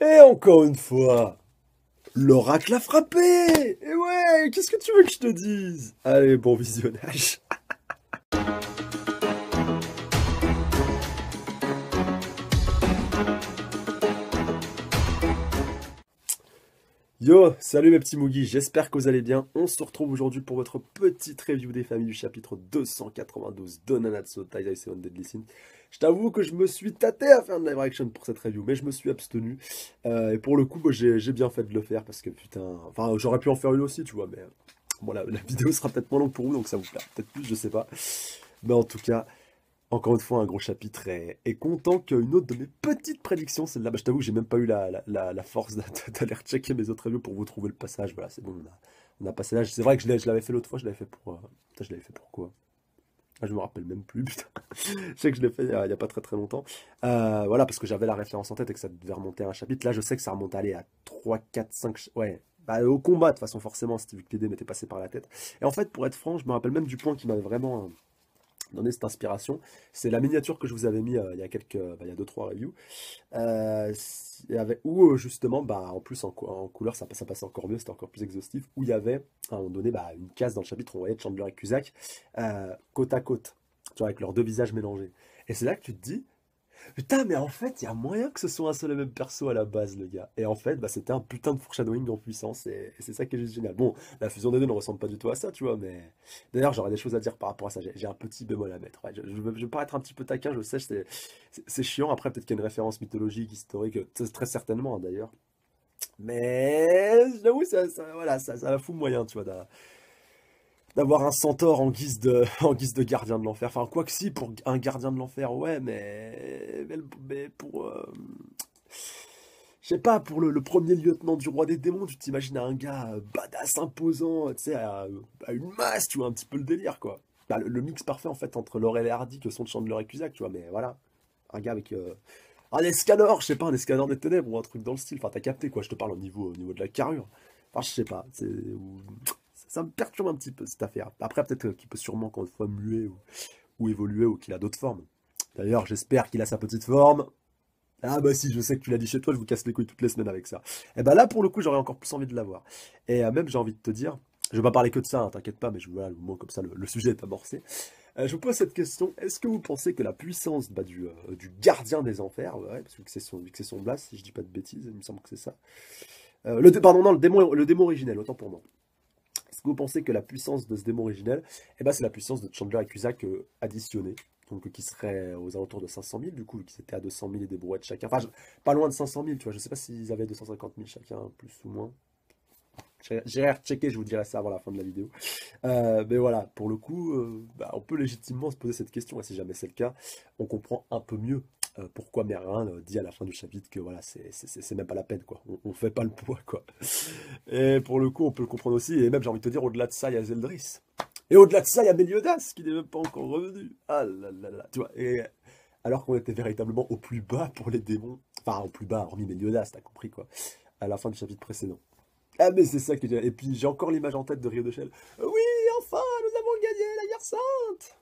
Et encore une fois, l'oracle a frappé! Et ouais, qu'est-ce que tu veux que je te dise? Allez, bon visionnage. Yo, salut mes petits Mougis, j'espère que vous allez bien. On se retrouve aujourd'hui pour votre petite review des familles du chapitre 292 de Nanatsu Taizai 7 Deadly Sins. Je t'avoue que je me suis tâté à faire une live reaction pour cette review, mais je me suis abstenu. Et pour le coup, bah, j'ai bien fait de le faire parce que putain... Enfin, j'aurais pu en faire une aussi, tu vois, mais... Bon, la vidéo sera peut-être moins longue pour vous, donc ça vous plaira peut-être plus, je sais pas. Mais en tout cas... Encore une fois, un gros chapitre et content qu'une autre de mes petites prédictions, celle-là, bah, je t'avoue, j'ai même pas eu la force d'aller rechecker mes autres reviews pour vous trouver le passage. Voilà, c'est bon, on a passé là. C'est vrai que je l'avais fait l'autre fois, je l'avais fait pour. Putain, je l'avais fait pour quoi? Ah, je me rappelle même plus, putain. Je sais que je l'ai fait il y a pas très très longtemps. Voilà, parce que j'avais la référence en tête et que ça devait remonter à un chapitre. Là, je sais que ça remonte à aller à 3, 4, 5. Ouais. Bah, au combat, de toute façon, forcément, c'était vu que l'idée m'était passée par la tête. Et en fait, pour être franc, je me rappelle même du point qui m'avait vraiment donné cette inspiration. C'est la miniature que je vous avais mis il y a il y a 2-3 reviews. Où justement, bah, en plus en couleur, ça passait encore mieux, c'était encore plus exhaustif. Où il y avait à un moment donné bah, une case dans le chapitre où on voyait Chandler et Cusack côte à côte, tu vois, avec leurs deux visages mélangés. Et c'est là que tu te dis, putain, mais en fait, il y a moyen que ce soit un seul et même perso à la base, le gars. Et en fait, bah, c'était un putain de foreshadowing en puissance, et c'est ça qui est juste génial. Bon, la fusion des deux ne ressemble pas du tout à ça, tu vois, mais... D'ailleurs, j'aurais des choses à dire par rapport à ça, j'ai un petit bémol à mettre. Ouais, je veux pas être un petit peu taquin, je sais, c'est chiant, après peut-être qu'il y a une référence mythologique, historique, très certainement, hein, d'ailleurs. Mais, j'avoue, voilà, ça la fout moyen, tu vois, d'avoir un centaure en guise de, en guise de gardien de l'enfer. Enfin, quoi que si, pour un gardien de l'enfer, ouais, mais pour... je sais pas, pour le premier lieutenant du roi des démons, tu t'imagines un gars badass, imposant, tu sais, à une masse, tu vois, un petit peu le délire, quoi. Bah, le mix parfait, en fait, entre Laurel et Hardy que sont Chandler et Cusack, tu vois, mais voilà. Un gars avec un escanor, je sais pas, un escanor des ténèbres ou un truc dans le style. Enfin, t'as capté, quoi, je te parle au niveau de la carrure. Enfin, je sais pas, ça me perturbe un petit peu cette affaire. Après, peut-être qu'il peut sûrement, encore une fois, muer ou évoluer ou qu'il a d'autres formes. D'ailleurs, j'espère qu'il a sa petite forme. Ah bah si, je sais que tu l'as dit chez toi, je vous casse les couilles toutes les semaines avec ça. Et bah là, pour le coup, j'aurais encore plus envie de l'avoir. Et même, j'ai envie de te dire, je vais pas parler que de ça, hein, t'inquiète pas, mais voilà, au moins comme ça, le sujet est amorcé. Je vous pose cette question, est-ce que vous pensez que la puissance bah, du gardien des enfers, ouais, parce que vu que c'est son blast, si je dis pas de bêtises, il me semble que c'est ça. Pardon, non, le démon originel, autant pour moi. Est-ce que vous pensez que la puissance de ce démon originel, eh ben, c'est la puissance de Chandler et Cusack additionnée, donc qui serait aux alentours de 500 000, du coup, vu qu'ils étaient à 200 000 et des brouettes chacun. Enfin, pas loin de 500 000, tu vois, je sais pas s'ils avaient 250 000 chacun, plus ou moins. J'irai rechecker, je vous dirai ça avant la fin de la vidéo. Mais voilà, pour le coup, bah, on peut légitimement se poser cette question, et si jamais c'est le cas, on comprend un peu mieux pourquoi Merlin dit à la fin du chapitre que voilà, c'est même pas la peine, quoi. On fait pas le poids, quoi. Et pour le coup, on peut le comprendre aussi, et même j'ai envie de te dire, au-delà de ça, il y a Zeldris. Et au-delà de ça, il y a Meliodas, qui n'est même pas encore revenu. Ah là là là, tu vois, et alors qu'on était véritablement au plus bas pour les démons, enfin au plus bas, hormis Meliodas, t'as compris, quoi, à la fin du chapitre précédent. Ah mais c'est ça que j'ai... Et puis j'ai encore l'image en tête de Rio de Shell. Oui, enfin, nous avons gagné la guerre sainte.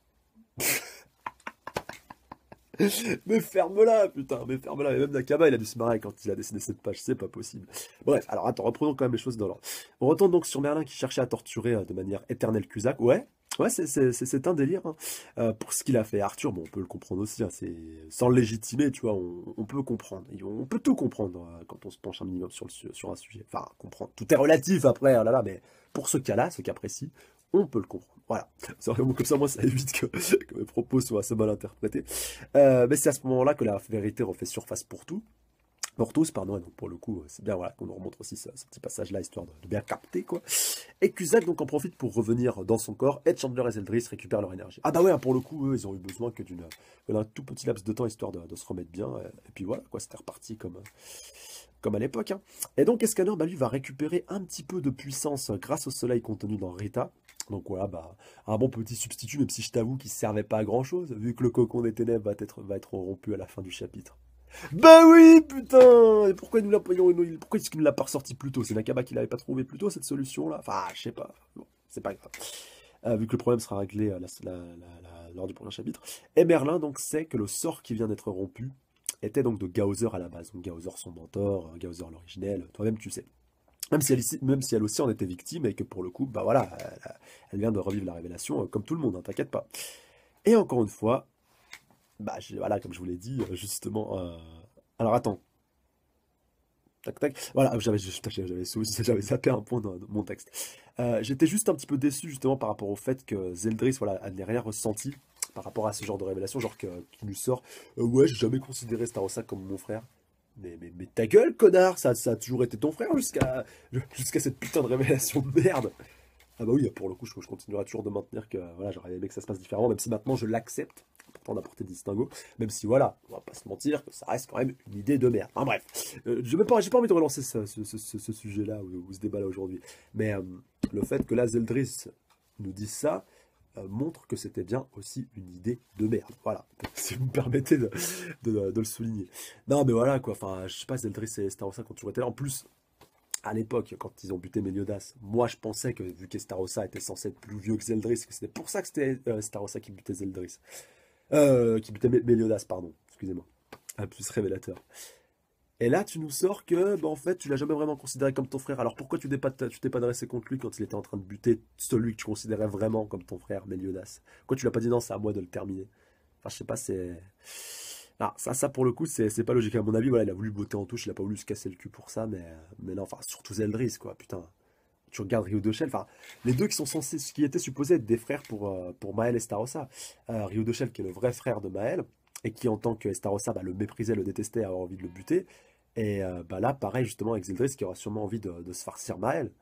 Mais ferme-la, putain, mais ferme-la. Et même Nakama, il a dû se marrer quand il a dessiné cette page, c'est pas possible. Bref, alors attends, reprenons quand même les choses dans l'ordre. On retourne donc sur Merlin qui cherchait à torturer de manière éternelle Cusack. Ouais, ouais, c'est un délire. Hein. Pour ce qu'il a fait à Arthur, bon, on peut le comprendre aussi. Hein, sans le légitimer, tu vois, on peut comprendre. On peut tout comprendre quand on se penche un minimum sur un sujet. Enfin, comprendre. Tout est relatif après, oh là là, mais pour ce cas-là, ce cas précis, on peut le comprendre. Voilà. C'est vraiment comme ça, moi, ça évite que mes propos soient assez mal interprétés. Mais c'est à ce moment-là que la vérité refait surface pour tous, pardon, et donc pour le coup, c'est bien voilà, qu'on nous remontre aussi ce petit passage-là, histoire de bien capter, quoi. Et Cusack donc en profite pour revenir dans son corps, et Chandler et Zeldris récupèrent leur énergie. Ah bah ouais, pour le coup, eux, ils ont eu besoin que d'un tout petit laps de temps, histoire de se remettre bien, et puis voilà, quoi, c'était reparti comme à l'époque. Hein. Et donc Escanor, bah, lui, va récupérer un petit peu de puissance grâce au soleil contenu dans Rita. Donc voilà, bah, un bon petit substitut, même si je t'avoue qu'il ne servait pas à grand chose, vu que le cocon des ténèbres va être rompu à la fin du chapitre. Bah oui, putain! Et pourquoi pourquoi est-ce qu'il ne l'a pas ressorti plus tôt? C'est Nakaba qui l'avait pas trouvé plus tôt, cette solution-là? Enfin, je sais pas. Bon, c'est pas grave. Vu que le problème sera réglé lors du prochain chapitre. Et Merlin, donc, sait que le sort qui vient d'être rompu était donc de Gaozer à la base. Donc Gaozer son mentor, Gaozer l'originel, toi-même tu sais. Même si elle aussi en était victime et que pour le coup, bah voilà, elle vient de revivre la révélation comme tout le monde, hein, t'inquiète pas. Et encore une fois, bah voilà, comme je vous l'ai dit, justement. Alors attends, tac tac. Voilà, j'avais zappé un point de mon texte. J'étais juste un petit peu déçu justement par rapport au fait que Zeldris, voilà, elle n'ait rien ressenti par rapport à ce genre de révélation, genre qui lui sort, ouais, j'ai jamais considéré Starossa comme mon frère. Mais ta gueule, connard, ça a toujours été ton frère jusqu'à cette putain de révélation de merde. Ah bah oui, pour le coup, je continuerai toujours de maintenir que voilà, j'aurais aimé que ça se passe différemment, même si maintenant je l'accepte, pourtant d'apporter des distinguos, même si voilà, on va pas se mentir, que ça reste quand même une idée de merde. Enfin bref, j'ai pas envie de relancer ce sujet-là ou ce débat-là aujourd'hui, mais le fait que là, Zeldris nous dise ça, montre que c'était bien aussi une idée de merde. Voilà, si vous me permettez de le souligner. Non mais voilà quoi, enfin je sais pas, Zeldris et Starossa quand toujours été là. En plus, à l'époque, quand ils ont buté Meliodas, moi je pensais que vu que Starossa était censé être plus vieux que Zeldris, que c'était pour ça que c'était Starossa qui butait Zeldris. Qui butait Meliodas, pardon, excusez-moi. Un plus révélateur. Et là, tu nous sors que, bah, en fait, tu l'as jamais vraiment considéré comme ton frère. Alors pourquoi tu t'es pas dressé contre lui quand il était en train de buter celui que tu considérais vraiment comme ton frère, Meliodas? Pourquoi tu l'as pas dit non, c'est à moi de le terminer? Enfin, je sais pas, c'est. Ah, ça pour le coup, c'est pas logique. À mon avis, voilà, il a voulu botter en touche, il a pas voulu se casser le cul pour ça, mais non, enfin, surtout Zeldris, quoi, putain. Tu regardes Rio de Shell, enfin, les deux qui sont censés, qui étaient supposés être des frères pour Maël et Starossa. Rio de Shell, qui est le vrai frère de Maël, et qui, en tant que Starossa, bah, le méprisait, le détestait, avait envie de le buter. Et bah là, pareil, justement, avec Zeldris, qui aura sûrement envie de se farcir Maël,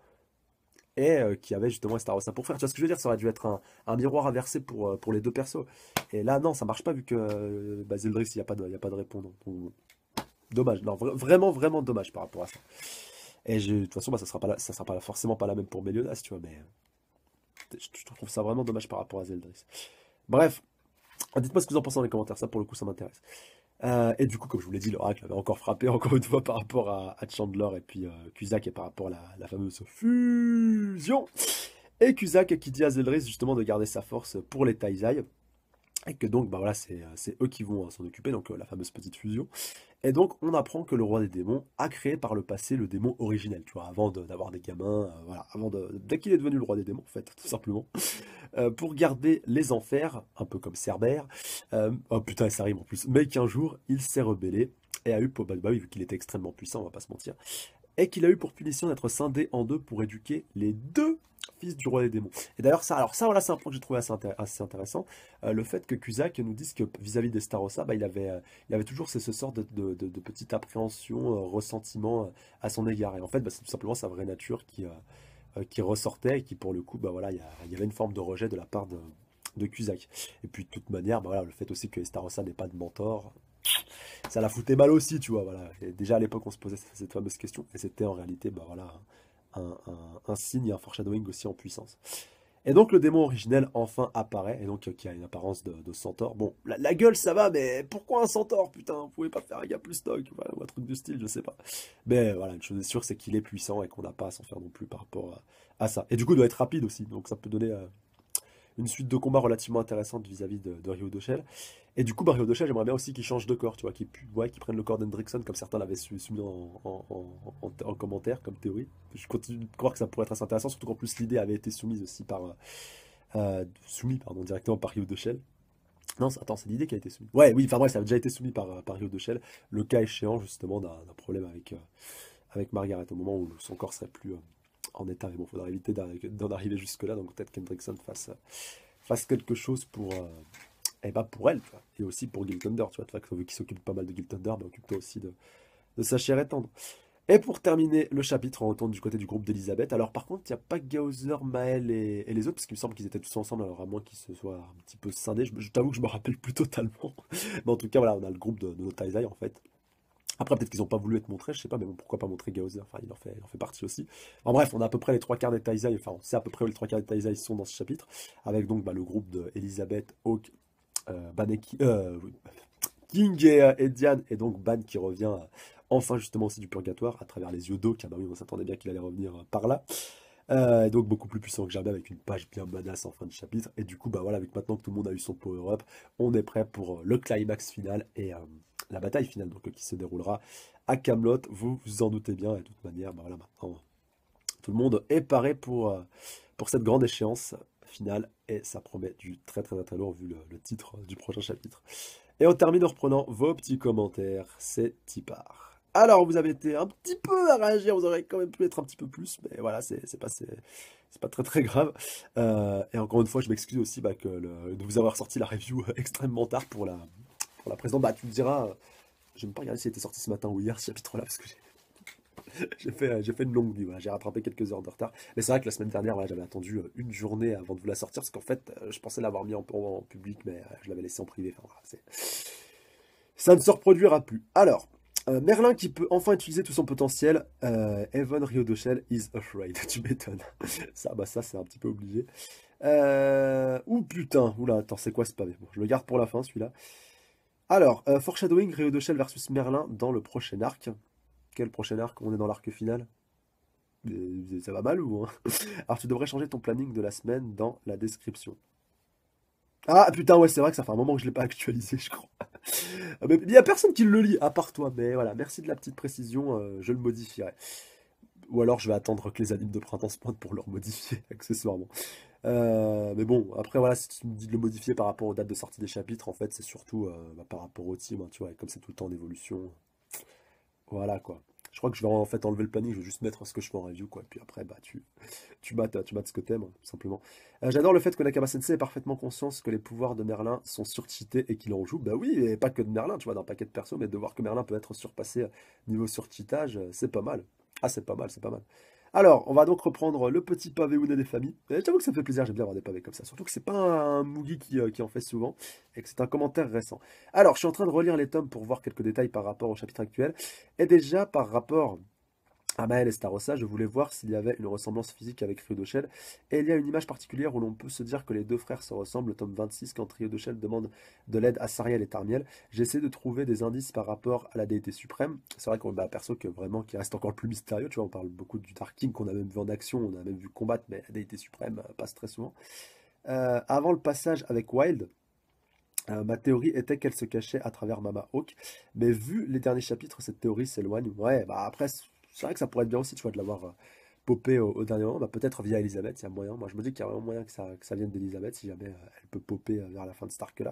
et qui avait justement Starossa pour faire. Tu vois ce que je veux dire? Ça aurait dû être un miroir inversé pour les deux persos. Et là, non, ça marche pas, vu que bah, Zeldris, il y a pas de répondant. Donc, bon, dommage, non, vraiment, vraiment dommage par rapport à ça. Et de toute façon, bah, ça sera pas forcément pas la même pour Meliodas, tu vois, mais je trouve ça vraiment dommage par rapport à Zeldris. Bref, dites-moi ce que vous en pensez dans les commentaires, ça pour le coup ça m'intéresse. Et du coup, comme je vous l'ai dit, l'oracle avait encore frappé encore une fois par rapport à Chandler et puis Cusack et par rapport à la fameuse fusion. Et Cusack qui dit à Zeldris justement de garder sa force pour les Taizai. Et que donc, bah voilà, c'est eux qui vont s'en occuper, donc la fameuse petite fusion. Et donc, on apprend que le roi des démons a créé par le passé le démon originel, tu vois, avant d'avoir des gamins, voilà, dès qu'il est devenu le roi des démons, en fait, tout simplement, pour garder les enfers, un peu comme Cerbère. Oh putain, ça rime en plus. Mais qu'un jour, il s'est rebellé et a eu, bah oui, vu qu'il était extrêmement puissant, on va pas se mentir, et qu'il a eu pour punition d'être scindé en deux pour éduquer les deux fils du roi des démons. Et d'ailleurs, alors ça, voilà, c'est un point que j'ai trouvé assez intéressant. Le fait que Cusack nous dise que vis-à-vis d'Estarossa, bah, il avait toujours ce sort de petite appréhension, ressentiment à son égard. Et en fait, bah, c'est tout simplement sa vraie nature qui ressortait et qui, pour le coup, bah, voilà, il y avait une forme de rejet de la part de Cusack. Et puis, de toute manière, bah, voilà, le fait aussi que Estarossa n'ait pas de mentor, ça la foutait mal aussi, tu vois, voilà. Et déjà à l'époque, on se posait cette fameuse question, et c'était en réalité, bah voilà, un signe et un foreshadowing aussi en puissance. Et donc le démon originel enfin apparaît, et donc qui a une apparence de centaure. Bon, la gueule ça va, mais pourquoi un centaure, putain? Vous pouvez pas faire un gars plus stock, voilà, ou un truc du style, je sais pas. Mais voilà, une chose est sûre, c'est qu'il est puissant et qu'on n'a pas à s'en faire non plus par rapport à ça. Et du coup, il doit être rapide aussi, donc ça peut donner une suite de combats relativement intéressante vis-à-vis de Rio de Shell. Et du coup, bah, Rio de Shell, j'aimerais bien aussi qu'il change de corps, tu vois, qu'il prenne le corps d'Hendrickson, comme certains l'avaient soumis en commentaire, comme théorie. Je continue de croire que ça pourrait être assez intéressant, surtout qu'en plus l'idée avait été soumise aussi pardon, directement par Rio de Shell. Non, attends, c'est l'idée qui a été soumise. Ouais, oui, enfin bref, ça a déjà été soumis par Rio de Shell, le cas échéant justement d'un problème avec Margaret, au moment où son corps serait plus en état. Mais bon, il faudra éviter d'en arriver jusque-là, donc peut-être qu'Hendrickson fasse quelque chose pour elle, tu vois, et aussi pour Gil Thunder, tu vois, vu qu'il s'occupe pas mal de Gil Thunder, bah, occupe-toi aussi de sa chair et tendre. Et pour terminer le chapitre, on retourne du côté du groupe d'Elisabeth. Alors par contre, il n'y a pas Gaozer, Maël et les autres, parce qu'il me semble qu'ils étaient tous ensemble, alors à moins qu'ils se soient un petit peu scindés. Je t'avoue que je me rappelle plus totalement. Mais en tout cas, voilà, on a le groupe de nos Taizai, en fait. Après, peut-être qu'ils n'ont pas voulu être montrés, je sais pas, mais bon, pourquoi pas montrer Gaozer, enfin, il en fait partie aussi. En bref, on a à peu près les trois quarts des Taizai, enfin, on sait à peu près où les trois quarts des Taizai sont dans ce chapitre, avec donc bah, le groupe de Elisabeth, Hawk, Baneki, oui, King et Diane, et donc Ban qui revient enfin justement aussi du purgatoire à travers les yeux d'Hawk. Ah bah oui, on s'attendait bien qu'il allait revenir par là. Et donc beaucoup plus puissant que jamais, avec une page bien badass en fin de chapitre. Et du coup, bah voilà, avec maintenant que tout le monde a eu son power-up, on est prêt pour le climax final la bataille finale, donc qui se déroulera à Camelot. Vous vous en doutez bien, et de toute manière, bah, voilà, maintenant, tout le monde est paré pour cette grande échéance finale, et ça promet du très très très lourd vu le titre du prochain chapitre. Et on termine en reprenant vos petits commentaires, c'est Tipar. Alors, vous avez été un petit peu à réagir, vous aurez quand même pu être un petit peu plus, mais voilà, c'est pas très très grave. Et encore une fois, je m'excuse aussi bah, de vous avoir sorti la review extrêmement tard pour la précédente. Bah, tu me diras, je vais même pas regarder si elle était sorti ce matin ou hier, ce chapitre-là, parce que j'ai fait une longue nuit, voilà, j'ai rattrapé quelques heures de retard. Mais c'est vrai que la semaine dernière, voilà, j'avais attendu une journée avant de vous la sortir, parce qu'en fait, je pensais l'avoir mis en public, mais je l'avais laissé en privé. Enfin, voilà, ça ne se reproduira plus. Alors, Merlin qui peut enfin utiliser tout son potentiel. Evan Riodoshel is afraid. Tu m'étonnes. Ça, bah ça, c'est un petit peu obligé. Ouh putain, oula, attends, c'est quoi ce pavé? Bon, je le garde pour la fin, celui-là. Alors, Foreshadowing, Riodoshel versus Merlin dans le prochain arc. Quel prochain arc? On est dans l'arc final. Ça va mal ou hein? Alors, tu devrais changer ton planning de la semaine dans la description. Ah putain, ouais, c'est vrai que ça fait un moment que je l'ai pas actualisé, je crois. Mais il y a personne qui le lit, à part toi. Mais voilà, merci de la petite précision, je le modifierai. Ou alors je vais attendre que les animes de printemps se pointent pour le modifier accessoirement. Mais bon, après voilà, si tu me dis de le modifier par rapport aux dates de sortie des chapitres, en fait, c'est surtout bah, par rapport au team, hein, tu vois, et comme c'est tout le temps en évolution. Voilà quoi. Je crois que je vais en fait enlever le planning, je vais juste mettre ce que je fais en review, quoi. Et puis après, bah tu mates ce que t'aimes, hein, tout simplement. J'adore le fait que Nakama Sensei ait parfaitement conscience que les pouvoirs de Merlin sont surcheatés et qu'il en joue. Bah oui, et pas que de Merlin, tu vois, d'un paquet de persos, mais de voir que Merlin peut être surpassé niveau surcheatage, c'est pas mal. Ah, c'est pas mal, c'est pas mal. Alors, on va donc reprendre le petit pavé Une des familles. Et j'avoue que ça me fait plaisir, j'aime bien avoir des pavés comme ça. Surtout que c'est pas un Mugi qui en fait souvent, et que c'est un commentaire récent. Alors, je suis en train de relire les tomes pour voir quelques détails par rapport au chapitre actuel. Et déjà, par rapport à Maël et Starossa, je voulais voir s'il y avait une ressemblance physique avec Ryodoshel. Et il y a une image particulière où l'on peut se dire que les deux frères se ressemblent, le tome 26, quand Ryodoshel demande de l'aide à Sariel et Tarmiel. J'essaie de trouver des indices par rapport à la déité suprême. C'est vrai qu'on a un perso qui reste encore le plus mystérieux. Tu vois, on parle beaucoup du Dark King qu'on a même vu en action, on a même vu combattre, mais la déité suprême passe très souvent. Avant le passage avec Wild, ma théorie était qu'elle se cachait à travers Mama Hawk, mais vu les derniers chapitres, cette théorie s'éloigne. Ouais, bah après, c'est vrai que ça pourrait être bien aussi, tu vois, de l'avoir popé au dernier moment, bah, peut-être via Elisabeth, il y a moyen. Moi, je me dis qu'il y a vraiment moyen que ça vienne d'Elisabeth, si jamais elle peut popper vers la fin de cet arc-là.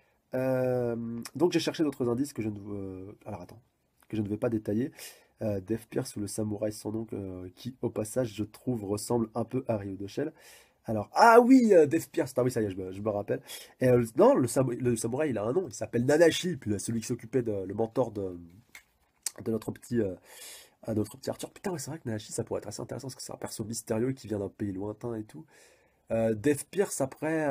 Donc, j'ai cherché d'autres indices que je ne alors attends, que je ne vais pas détailler. Death Pierce ou le samouraï sans nom, qui, au passage, je trouve, ressemble un peu à Ryodoshel. Alors, ah oui, Death Pierce, ah oui, ça y est, je me rappelle. Et non, le samouraï, il a un nom, il s'appelle Nanashi, puis celui qui s'occupait le mentor de notre petit Arthur. Putain, ouais, c'est vrai que Nanashi, ça pourrait être assez intéressant, parce que c'est un perso mystérieux qui vient d'un pays lointain et tout. Death Pierce, après,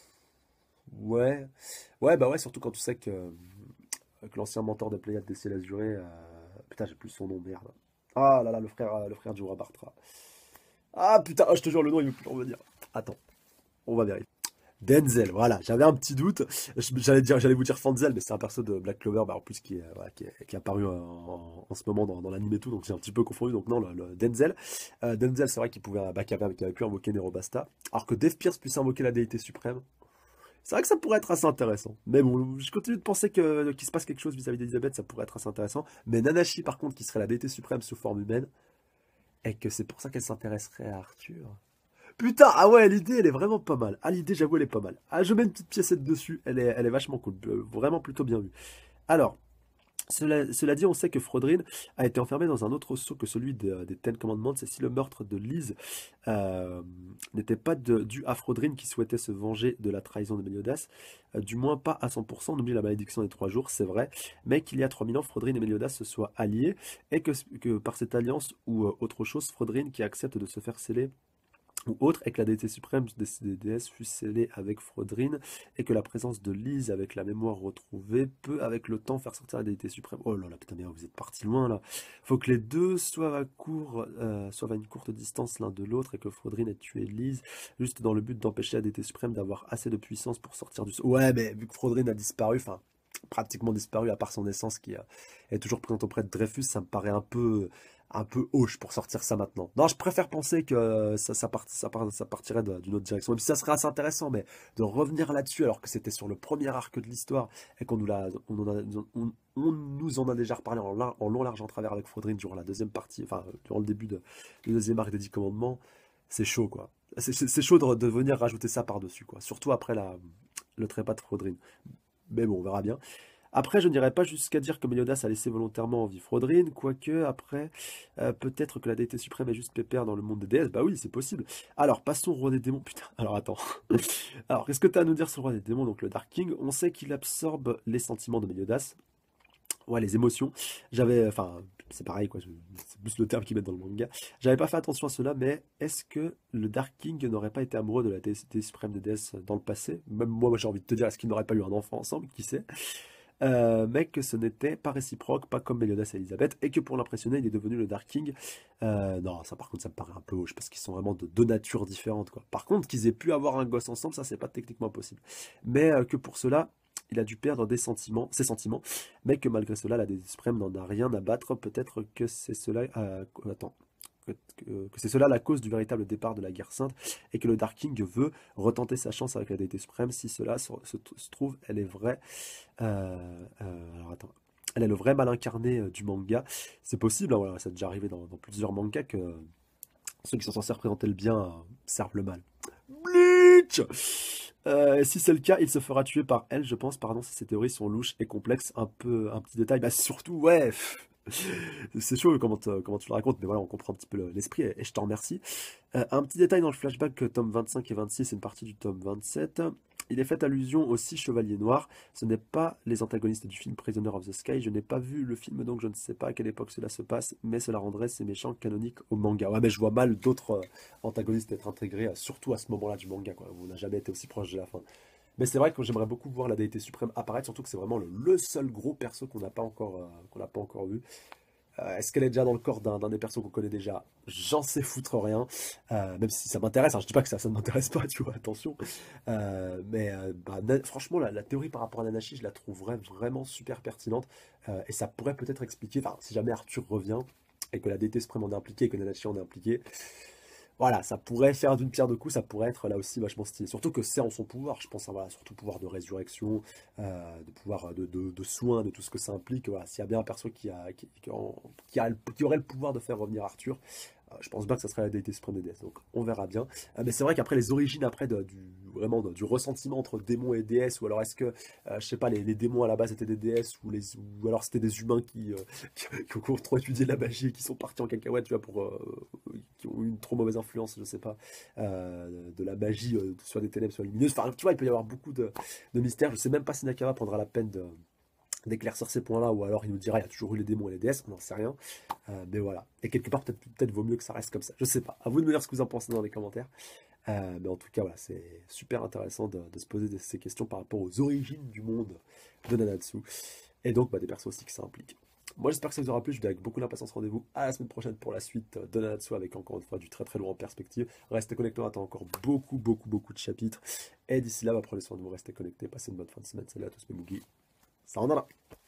ouais. Ouais, bah ouais, surtout quand tu sais que l'ancien mentor de Pléiade des Ciels Azurés, putain, j'ai plus son nom, merde. Ah là là, le frère du roi Bartra. Ah putain, je te jure, le nom, il veut plus le revenir. Attends, on va vérifier. Denzel, voilà, j'avais un petit doute. J'allais vous dire Fanzel, mais c'est un perso de Black Clover, bah, en plus voilà, qui est apparu en ce moment dans l'anime et tout, donc j'ai un petit peu confondu. Donc non, le Denzel. Denzel, c'est vrai qu'il pouvait, bah, qu'il avait pu invoquer Nerobasta, alors que Death Pierce puisse invoquer la déité suprême. C'est vrai que ça pourrait être assez intéressant. Mais bon, je continue de penser qu'il se passe quelque chose vis-à-vis d'Elisabeth, ça pourrait être assez intéressant. Mais Nanashi, par contre, qui serait la déité suprême sous forme humaine, et que c'est pour ça qu'elle s'intéresserait à Arthur. Putain, ah ouais, l'idée, elle est vraiment pas mal. Ah, l'idée, j'avoue, elle est pas mal. Ah, je mets une petite piécette dessus, elle est vachement cool. Vraiment plutôt bien vue. Alors, cela dit, on sait que Frodrin a été enfermé dans un autre sceau que celui des Ten Commandments. Et si le meurtre de Lise euh, n'était pas dû à Frodrin qui souhaitait se venger de la trahison de Méliodas, du moins pas à 100%, on oublie la malédiction des 3 jours, c'est vrai, mais qu'il y a 3000 ans, Frodrin et Méliodas se soient alliés, et que par cette alliance ou autre chose, Frodrin qui accepte de se faire sceller ou autre, et que la déité suprême des déesses fut scellée avec Frodrin, et que la présence de Lise avec la mémoire retrouvée peut avec le temps faire sortir la déité suprême. Oh là là, putain, mais vous êtes parti loin là. Faut que les deux soient à une courte distance l'un de l'autre, et que Frodrin ait tué Lise, juste dans le but d'empêcher la déité suprême d'avoir assez de puissance pour sortir du... Ouais, mais vu que Frodrin a disparu, enfin, pratiquement disparu, à part son essence qui est toujours présente auprès de Dreyfus, ça me paraît un peu hoche pour sortir ça maintenant. Non, je préfère penser que ça partirait d'une autre direction. Même si ça serait assez intéressant, mais de revenir là-dessus alors que c'était sur le premier arc de l'histoire et qu'on nous l'a, on nous en a déjà reparlé en long, large, en travers avec Frodrin durant la deuxième partie, enfin, durant le début du deuxième arc des 10 commandements, c'est chaud, quoi. C'est chaud de venir rajouter ça par-dessus, quoi. Surtout après le trépas de Frodrin. Mais bon, on verra bien. Après, je n'irai pas jusqu'à dire que Meliodas a laissé volontairement en vie Frodrin, quoique, après, peut-être que la déité suprême est juste pépère dans le monde des déesses. Bah oui, c'est possible. Alors, passons au roi des démons. Putain, alors attends. Alors, qu'est-ce que tu as à nous dire sur le roi des démons, donc le Dark King? On sait qu'il absorbe les sentiments de Meliodas. Ouais, les émotions. Enfin, c'est pareil, quoi. C'est plus le terme qu'ils mettent dans le manga. J'avais pas fait attention à cela, mais est-ce que le Dark King n'aurait pas été amoureux de la déité suprême des déesses dans le passé? Même moi, j'ai envie de te dire, est-ce qu'ils n'auraient pas eu un enfant ensemble? Qui sait? Mais que ce n'était pas réciproque, pas comme Meliodas et Elisabeth, et que pour l'impressionner, il est devenu le Dark King. Non, ça par contre, ça me paraît un peu hoche, parce qu'ils sont vraiment de deux natures différentes, quoi. Par contre, qu'ils aient pu avoir un gosse ensemble, ça, c'est pas techniquement possible. Mais que pour cela, il a dû perdre ses sentiments, mais que malgré cela, la déesse suprême n'en a rien à battre. Peut-être que c'est cela. Attends. Que c'est cela la cause du véritable départ de la guerre sainte, et que le Dark King veut retenter sa chance avec la déité suprême. Si cela se trouve, elle est vraie. Alors attends. Elle est le vrai mal incarné du manga. C'est possible, hein, voilà, ça a déjà arrivé dans plusieurs mangas que ceux qui sont censés représenter le bien servent le mal. Bleach! Si c'est le cas, il se fera tuer par elle, je pense. Pardon si ces théories sont louches et complexes. Un petit détail. Bah surtout, ouais. C'est chaud comment tu le racontes, mais voilà, on comprend un petit peu l'esprit et je t'en remercie. Un petit détail dans le flashback, tome 25 et 26, c'est une partie du tome 27. Il est fait allusion aux 6 chevaliers noirs. Ce n'est pas les antagonistes du film Prisoner of the Sky. Je n'ai pas vu le film, donc je ne sais pas à quelle époque cela se passe, mais cela rendrait ces méchants canoniques au manga. Ouais, mais je vois mal d'autres antagonistes être intégrés, surtout à ce moment-là du manga, quoi, où on n'a jamais été aussi proche de la fin. Mais c'est vrai que j'aimerais beaucoup voir la déité suprême apparaître, surtout que c'est vraiment le seul gros perso qu'on n'a pas encore vu. Est-ce qu'elle est déjà dans le corps d'un des persos qu'on connaît déjà? J'en sais foutre rien. Même si ça m'intéresse, hein, je dis pas que ça ne m'intéresse pas, tu vois, attention. Franchement, la théorie par rapport à Nanashi, je la trouverais vraiment super pertinente. Et ça pourrait peut-être expliquer, enfin, si jamais Arthur revient, et que la déité suprême en est impliquée, et que Nanashi en est impliqué, voilà, ça pourrait faire d'une pierre deux coups, ça pourrait être là aussi vachement stylé. Surtout que c'est en son pouvoir, je pense, hein, voilà, surtout pouvoir de résurrection, de pouvoir de soin, de tout ce que ça implique. Voilà, s'il y a bien un perso qui aurait le pouvoir de faire revenir Arthur, je pense bien que ça serait la déité suprême des déesses. Donc on verra bien. Mais c'est vrai qu'après les origines après vraiment du ressentiment entre démons et déesses, ou alors est-ce que je sais pas, les démons à la base étaient des déesses, ou alors c'était des humains qui ont trop étudié la magie et qui sont partis en cacahuète, tu vois, qui ont eu une trop mauvaise influence, je sais pas, de la magie, soit des ténèbres, soit lumineuses. Enfin, tu vois, il peut y avoir beaucoup de mystères. Je sais même pas si Nakama prendra la peine d'éclaircir ces points-là, ou alors il nous dira il y a toujours eu les démons et les déesses, on n'en sait rien. Mais voilà. Et quelque part, peut-être vaut mieux que ça reste comme ça. Je sais pas. À vous de me dire ce que vous en pensez dans les commentaires. Mais en tout cas, voilà, c'est super intéressant de se poser ces questions par rapport aux origines du monde de Nanatsu. Et donc, des persos aussi que ça implique. Moi, j'espère que ça vous aura plu. Je vous dis avec beaucoup d'impatience rendez-vous à la semaine prochaine pour la suite de Nanatsu, avec encore une fois du très très loin en perspective. Restez connectés, on attend encore beaucoup de chapitres. Et d'ici là, prenez soin de vous, restez connectés, passez une bonne fin de semaine. Salut à tous mes Mugi. Ça en a là.